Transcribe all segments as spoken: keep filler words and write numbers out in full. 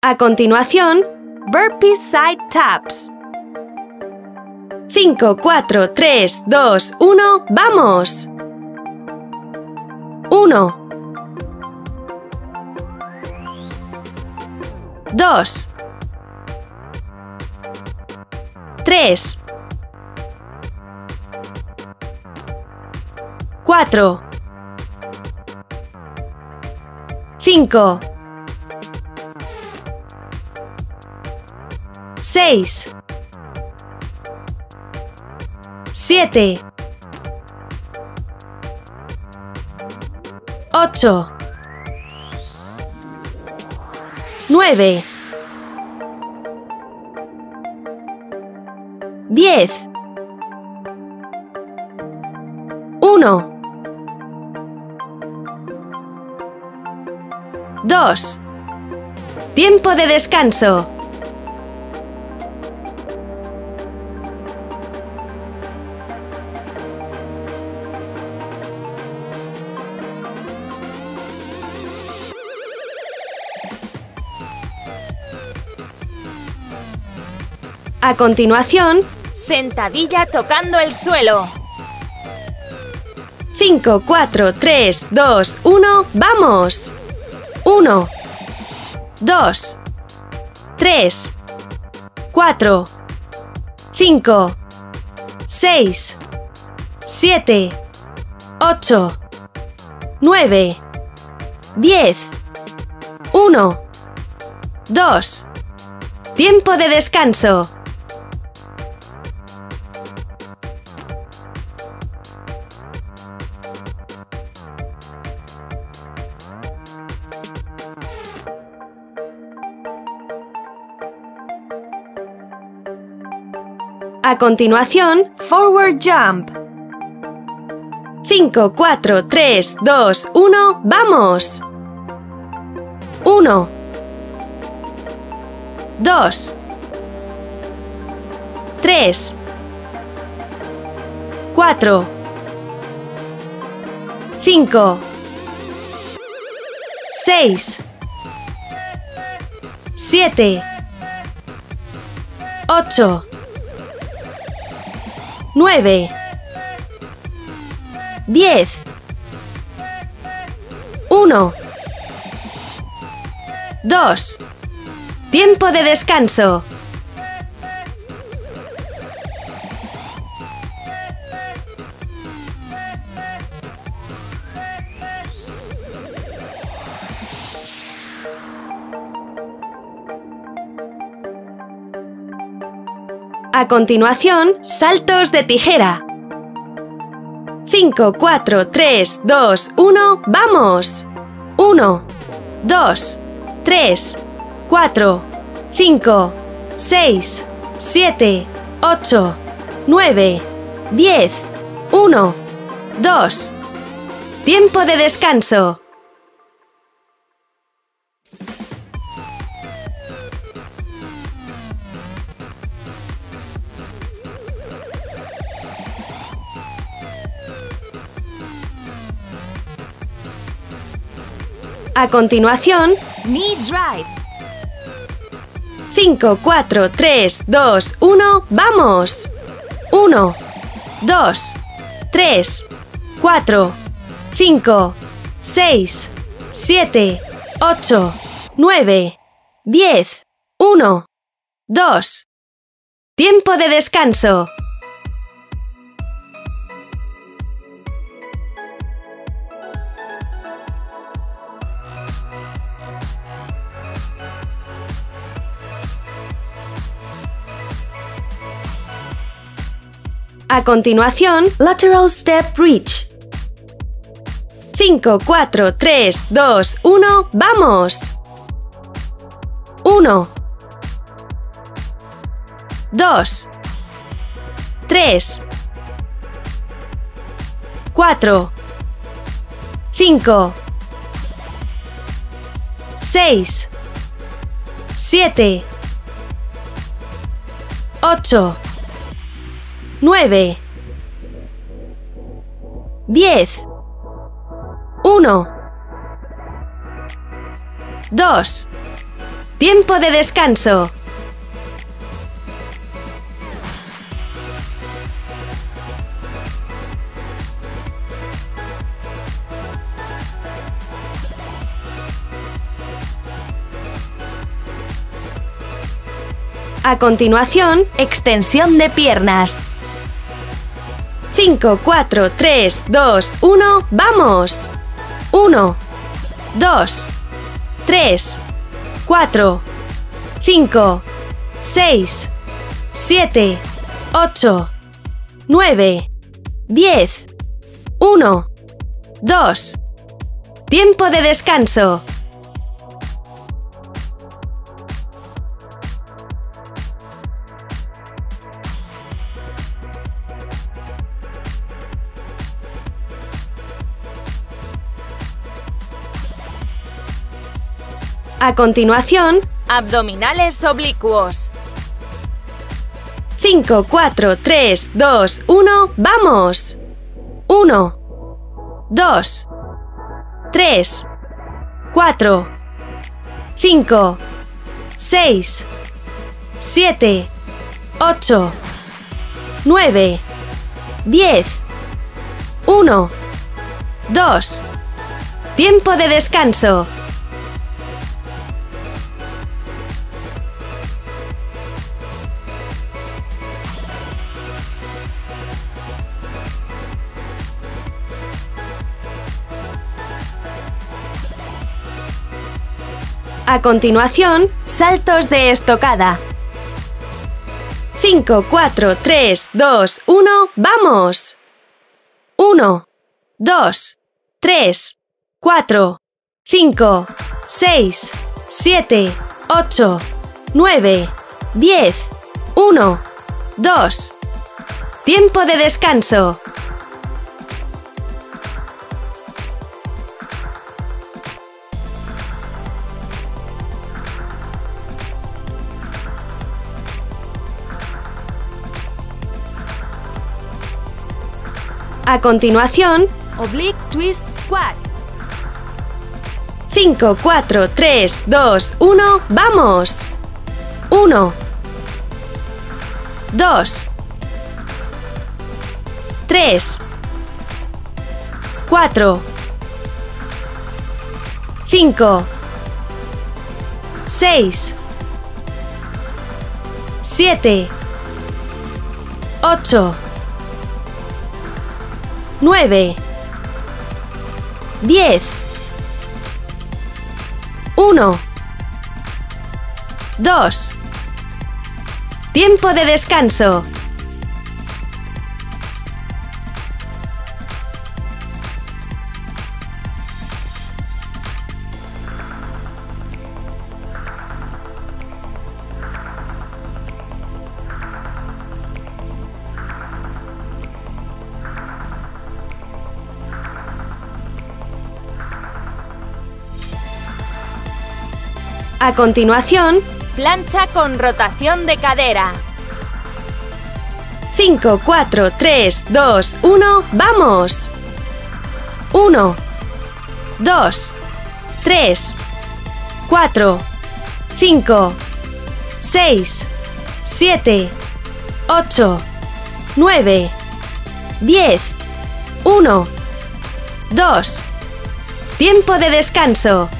A continuación, burpee side taps. cinco, cuatro, tres, dos, uno, ¡vamos! uno. dos. tres. cuatro. cinco. seis. siete. ocho. nueve. diez. uno. dos. Tiempo de descanso. A continuación, sentadilla tocando el suelo. cinco, cuatro, tres, dos, uno, ¡vamos! uno. dos. tres. cuatro. cinco. seis. siete. ocho. nueve. diez. uno. dos. Tiempo de descanso. A continuación, forward jump. cinco, cuatro, tres, dos, uno, ¡vamos! uno. dos. tres. cuatro. cinco. seis. siete. ocho. nueve. diez. uno. dos. Tiempo de descanso. A continuación, saltos de tijera. cinco, cuatro, tres, dos, uno, ¡vamos! uno. dos. tres. cuatro. cinco. seis. siete. ocho. nueve. diez. uno. dos. Tiempo de descanso. A continuación, knee drive. cinco, cuatro, tres, dos, uno, ¡vamos! uno. dos. tres. cuatro. cinco. seis. siete. ocho. nueve. diez. uno. dos. Tiempo de descanso. A continuación, lateral step reach. cinco, cuatro, tres, dos, uno, ¡vamos! uno. dos. tres. cuatro. cinco. seis. siete. ocho. nueve. diez. uno. dos. Tiempo de descanso. A continuación, extensión de piernas. cinco, cuatro, tres, dos, uno, ¡vamos! uno, dos, tres, cuatro, cinco, seis, siete, ocho, nueve, diez, uno, dos. Tiempo de descanso. A continuación, abdominales oblicuos. cinco, cuatro, tres, dos, uno, ¡vamos! uno, dos, tres, cuatro, cinco, seis, siete, ocho, nueve, diez, uno, dos. Tiempo de descanso. A continuación, saltos de estocada. cinco, cuatro, tres, dos, uno, ¡vamos! uno, dos, tres, cuatro, cinco, seis, siete, ocho, nueve, diez, uno, dos. Tiempo de descanso. A continuación, oblique twist squat. cinco, cuatro, tres, dos, uno, ¡vamos! uno, dos, tres, cuatro, cinco, seis, siete, ocho, nueve, diez, uno, dos. Tiempo de descanso. A continuación, plancha con rotación de cadera. cinco, cuatro, tres, dos, uno, ¡vamos! uno, dos, tres, cuatro, cinco, seis, siete, ocho, nueve, diez, uno, dos. Tiempo de descanso.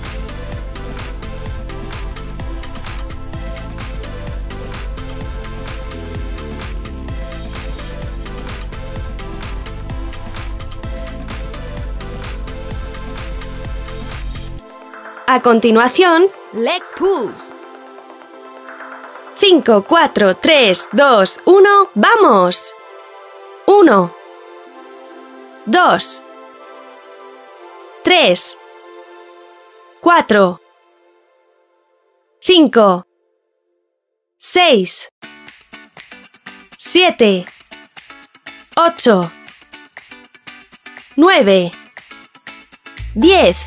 A continuación, leg pulls. cinco, cuatro, tres, dos, uno, ¡vamos! uno, dos, tres, cuatro, cinco, seis, siete, ocho, nueve, diez,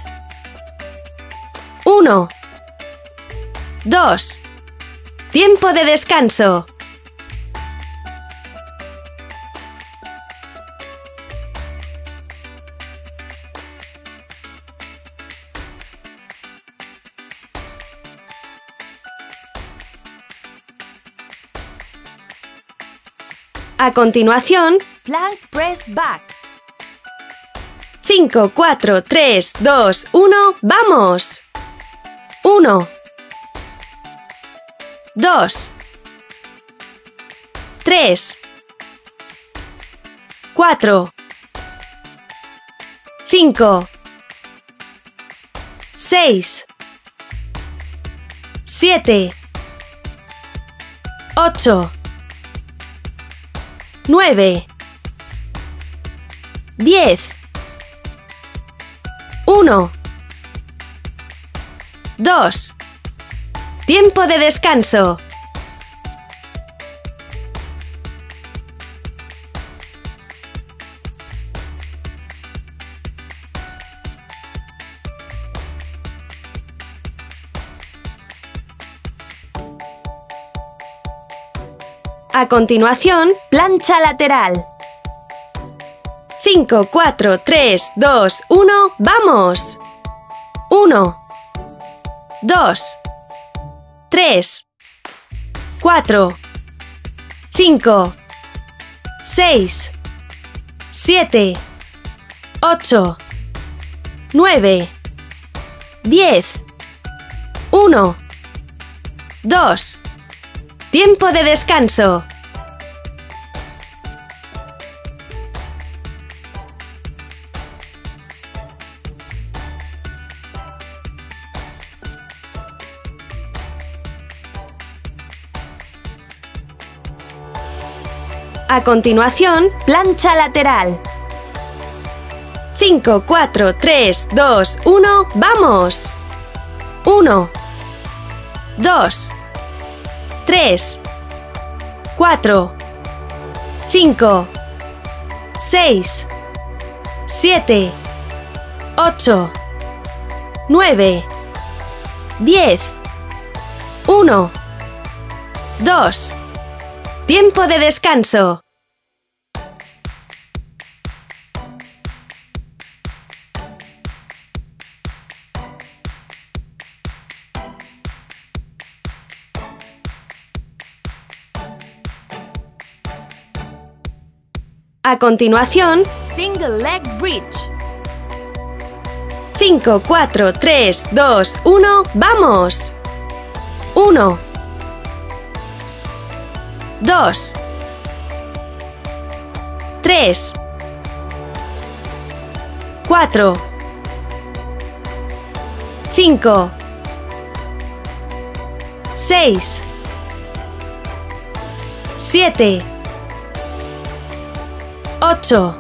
uno, dos. Tiempo de descanso. A continuación, Plank press back. cinco, cuatro, tres, dos, uno, ¡vamos! uno, dos, tres, cuatro, cinco, seis, siete, ocho, nueve, diez, uno, dos. Tiempo de descanso. A continuación, Plancha lateral. cinco, cuatro, tres, dos, uno, ¡vamos! uno, dos, tres, cuatro, cinco, seis, siete, ocho, nueve, diez, uno, dos. Tiempo de descanso. A continuación, Plancha lateral. cinco, cuatro, tres, dos, uno, ¡vamos! uno, dos, tres, cuatro, cinco, seis, siete, ocho, nueve, diez, uno, dos. Tiempo de descanso. A continuación, Single leg bridge. cinco, cuatro, tres, dos, uno, ¡vamos! uno, dos, tres, cuatro, cinco, seis, siete, ocho,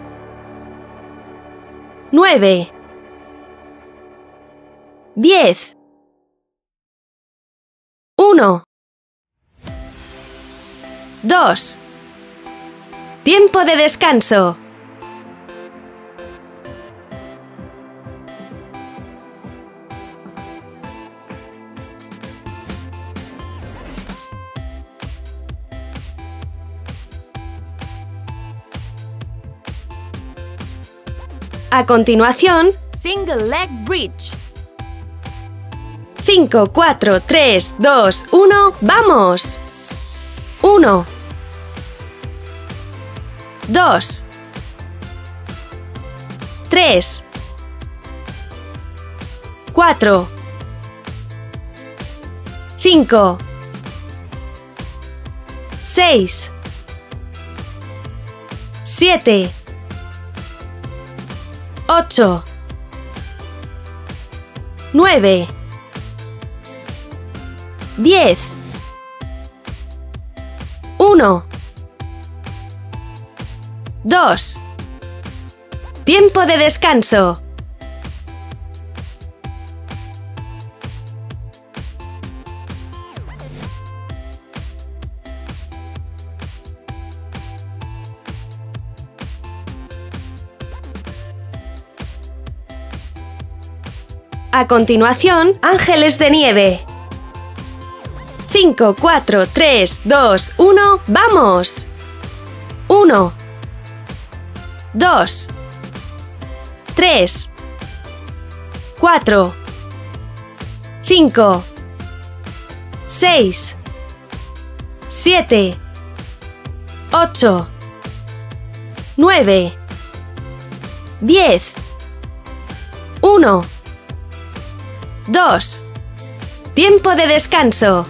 nueve, diez, uno, dos. Tiempo de descanso. A continuación, Single leg bridge. cinco, cuatro, tres, dos, uno, ¡vamos! uno, dos, tres, cuatro, cinco, seis, siete, ocho, nueve, diez, uno, dos. Tiempo de descanso. A continuación, ángeles de nieve. cinco, cuatro, tres, dos, uno, ¡vamos! uno, dos, tres, cuatro, cinco, seis, siete, ocho, nueve, diez, uno, dos. Tiempo de descanso.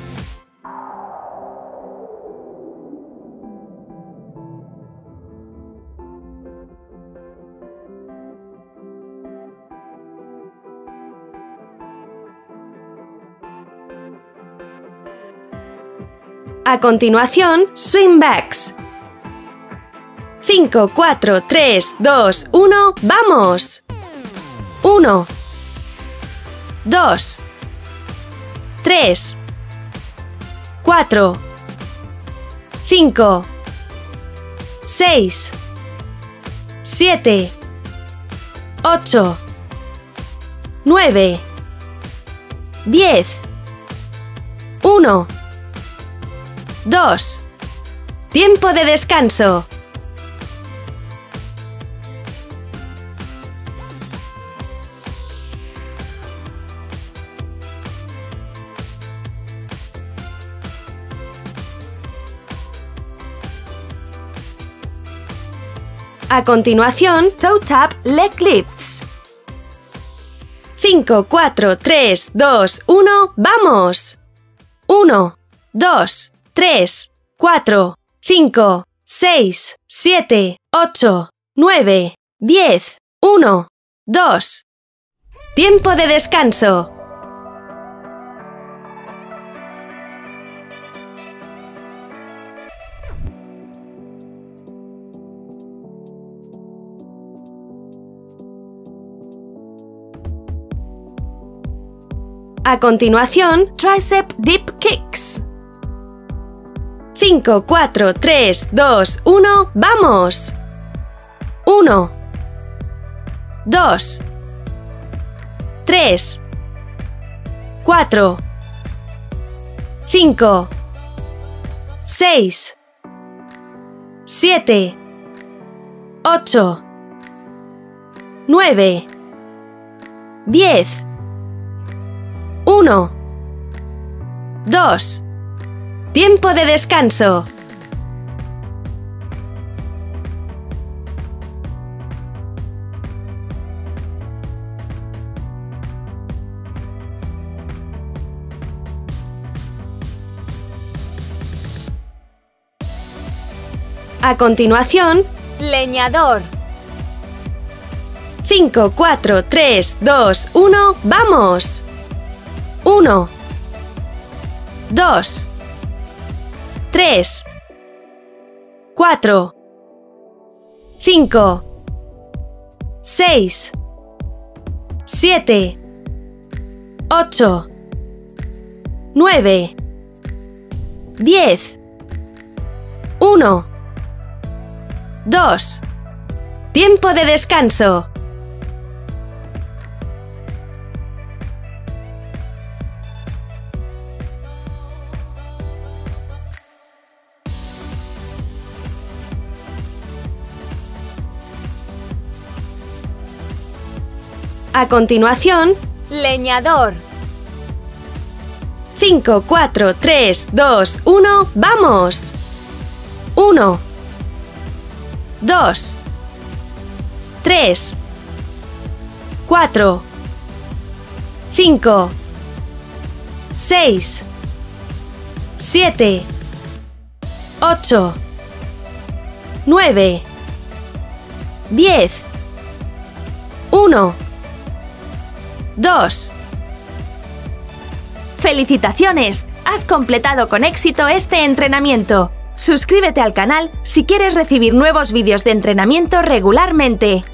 A continuación, swing backs. cinco, cuatro, tres, dos, uno, ¡vamos! uno, dos, tres, cuatro, cinco, seis, siete, ocho, nueve, diez, uno, dos. Tiempo de descanso. A continuación, toe tap leg lifts. cinco, cuatro, tres, dos, uno, ¡vamos! uno, dos, tres, cuatro, cinco, seis, siete, ocho, nueve, diez, uno, dos. Tiempo de descanso. A continuación, tricep dip kicks. cinco, cuatro, tres, dos, uno, ¡vamos! uno, dos, tres, cuatro, cinco, seis, siete, ocho, nueve, diez, uno, dos. Tiempo de descanso. A continuación, leñador. cinco, cuatro, tres, dos, uno, ¡vamos! uno, dos, tres, cuatro, cinco, seis, siete, ocho, nueve, diez, uno, dos. Tiempo de descanso. A continuación, leñador. cinco, cuatro, tres, dos, uno, ¡vamos! uno, dos, tres, cuatro, cinco, seis, siete, ocho, nueve, diez, uno, dos. ¡Felicitaciones! Has completado con éxito este entrenamiento. Suscríbete al canal si quieres recibir nuevos vídeos de entrenamiento regularmente.